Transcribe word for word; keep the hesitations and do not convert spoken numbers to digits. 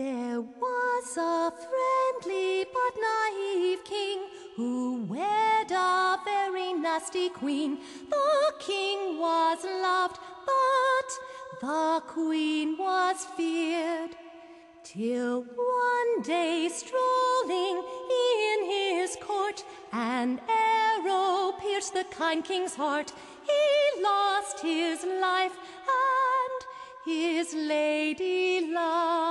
There was a friendly but naive king who wed a very nasty queen. The king was loved, but the queen was feared. Till one day, strolling in his court, an arrow pierced the kind king's heart. He lost his life and his lady love.